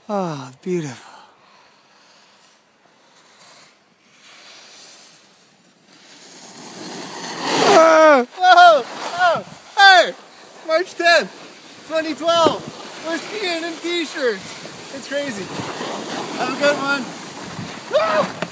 Oh, beautiful. Oh, whoa! Oh, hey! March 10th, 2012. We're skiing in t-shirts. It's crazy. Have a good one. Woo!